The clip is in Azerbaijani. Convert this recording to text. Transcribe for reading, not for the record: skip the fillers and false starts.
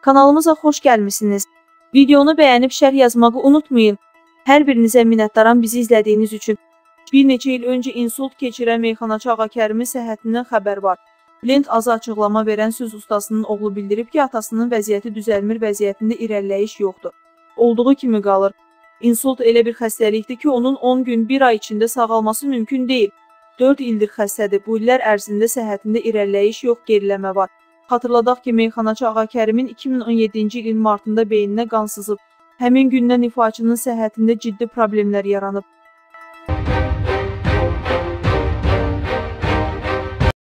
Kanalımıza xoş gəlmisiniz. Videonu bəyənib şərh yazmağı unutmayın. Hər birinizə minnətdaram bizi izlədiyiniz üçün. Bir neçə il öncə insult keçirən meyxanaçı Ağakərimin səhhətindən xəbər var. Lent azı açıqlama verən söz ustasının oğlu bildirib ki, atasının vəziyyəti düzəlmir, vəziyyətində irəliləyiş yoxdur. Olduğu kimi qalır. İnsult elə bir xəstəlikdir ki, onun 10 gün, 1 ay içində sağalması mümkün deyil. 4 ildir xəstədir. Bu illər ərzində səhhətində irəliləyiş yox, geriləmə var. Xatırladaq ki, meyxanaçı Ağakərimin 2017-ci ilin martında beyninə qan sızıb. Həmin gündən ifaçının səhhətində ciddi problemlər yaranıb.